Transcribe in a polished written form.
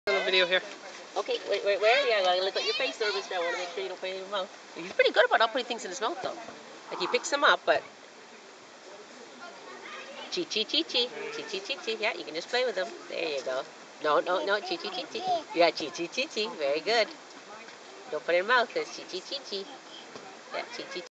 Little video here. Okay, where? Yeah, I gotta look at your face, Service. I want to make sure you don't put it in your mouth. He's pretty good about not putting things in his mouth, though. Like he picks them up, but chi chi chi chi chi chi chi chi. Yeah, you can just play with them. There you go. No, chi chi chi chi. Yeah, chi chi chi chi. Very good. Don't put it in your mouth. It's chi chi chi chi. Yeah, chi chi.